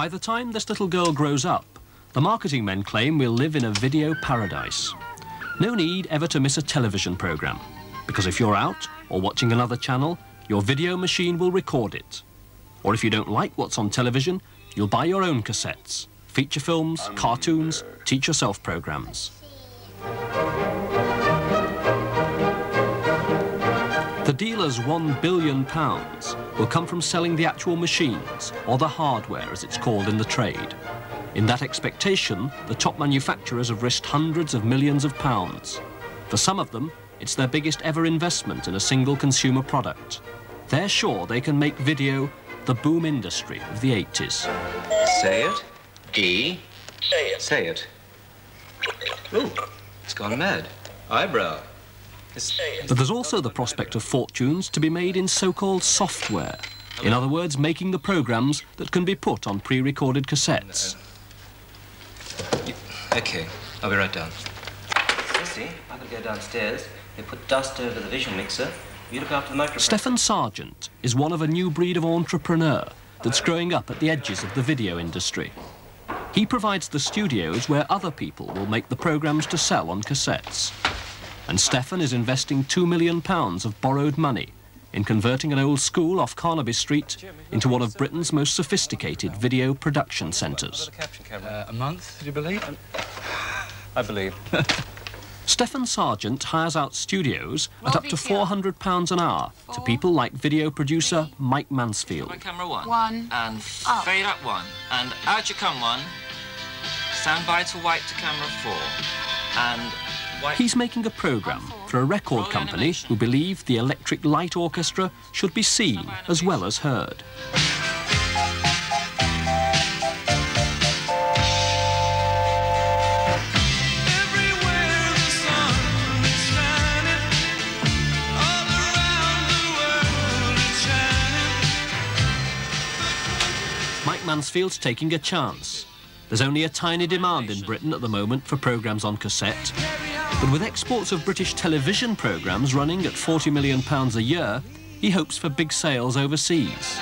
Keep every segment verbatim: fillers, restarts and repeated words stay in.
By the time this little girl grows up, the marketing men claim we'll live in a video paradise. No need ever to miss a television programme, because if you're out or watching another channel, your video machine will record it. Or if you don't like what's on television, you'll buy your own cassettes, feature films, cartoons, teach-yourself programmes. The dealer's one billion pounds will come from selling the actual machines, or the hardware as it's called in the trade. In that expectation, the top manufacturers have risked hundreds of millions of pounds. For some of them, it's their biggest ever investment in a single consumer product. They're sure they can make video the boom industry of the eighties. Say it. D. Say it. Say it. Ooh, it's gone mad. Eyebrow. But there's also the prospect of fortunes to be made in so-called software. In other words, making the programs that can be put on pre-recorded cassettes. Okay, I'll be right down. Sissy, I'm going to go downstairs. They put dust over the vision mixer. You look after the microphone. Stefan Sargent is one of a new breed of entrepreneur that's growing up at the edges of the video industry. He provides the studios where other people will make the programs to sell on cassettes. And Stefan is investing two million pounds of borrowed money in converting an old school off Carnaby Street into one of Britain's most sophisticated video production centres. Uh, a month, do you believe? I believe. Stefan Sargent hires out studios at up to four hundred pounds an hour to people like video producer Mike Mansfield. On camera one. One. And Up. fade up one. And out you come one. Stand by to wipe to camera four. And wipe. He's making a programme for a record company who believe the Electric Light Orchestra should be seen as well as heard. Mike Mansfield's taking a chance. There's only a tiny demand in Britain at the moment for programmes on cassette. But with exports of British television programmes running at forty million pounds a year, he hopes for big sales overseas.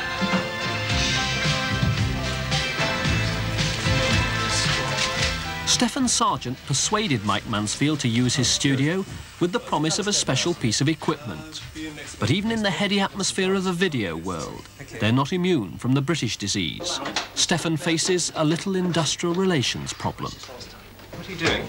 Stefan Sargent persuaded Mike Mansfield to use his studio with the promise of a special piece of equipment. But even in the heady atmosphere of the video world, they're not immune from the British disease. Stefan faces a little industrial relations problem. What are you doing?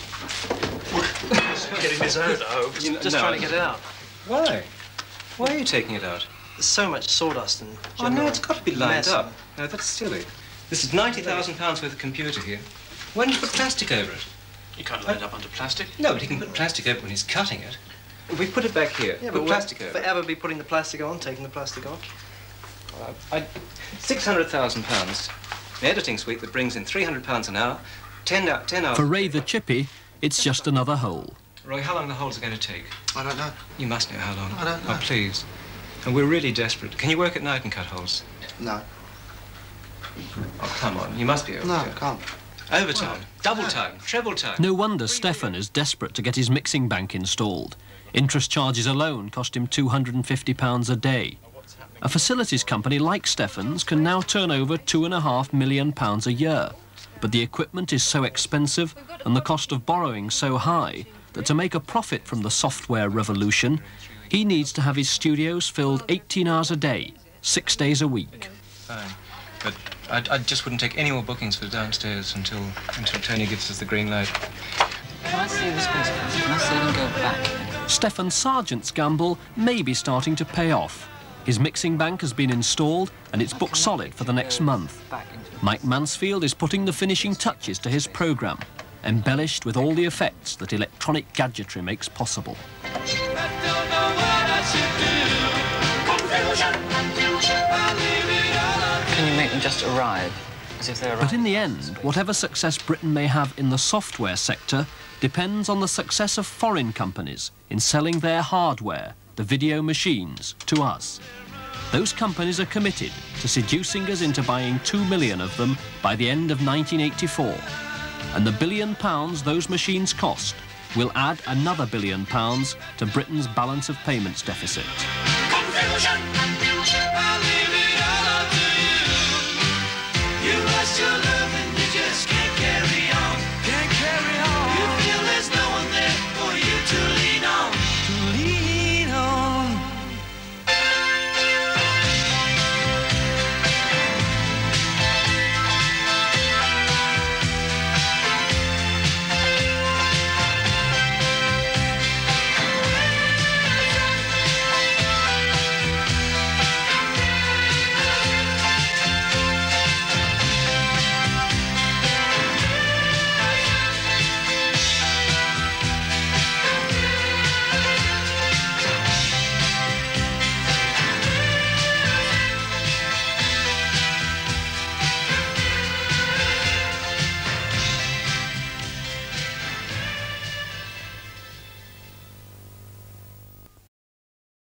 Getting this out, I hope. You know, Just no. trying to get it out. Why? Why are you taking it out? There's so much sawdust and Oh, general no, it's got to be lined mess. up. No, that's silly. This is ninety thousand pounds worth of computer here. Why don't you put plastic over it? You can't line it up under plastic. No, but he can put plastic over when he's cutting it. We put it back here. Yeah, put but plastic we'll over it. forever be putting the plastic on, taking the plastic off. I, six hundred thousand pounds. An editing suite that brings in three hundred pounds an hour, ten, ten hours. For Ray the Chippy, it's just another hole. Roy, how long the holes are going to take? I don't know. You must know how long. I don't know. Oh, please. And we're really desperate. Can you work at night and cut holes? No. Oh, come on. You must be able No, to. can't. Overtime, double time, treble time. No wonder Stefan is desperate to get his mixing bank installed. Interest charges alone cost him two hundred and fifty pounds a day. A facilities company like Stefan's can now turn over two and a half million pounds a year. But the equipment is so expensive and the cost of borrowing so high that to make a profit from the software revolution, he needs to have his studios filled eighteen hours a day, six days a week. Fine. But I, I just wouldn't take any more bookings for downstairs until until Tony gives us the green light. Can I see this place? Can I see them go back? Stefan Sargent's gamble may be starting to pay off. His mixing bank has been installed and it's booked solid for the next month. Mike Mansfield is putting the finishing touches to his programme, embellished with all the effects that electronic gadgetry makes possible. Can you make them just arrive? As if they're But in the end, whatever success Britain may have in the software sector depends on the success of foreign companies in selling their hardware, the video machines, to us. Those companies are committed to seducing us into buying two million of them by the end of nineteen eighty-four. And the billion pounds those machines cost will add another billion pounds to Britain's balance of payments deficit.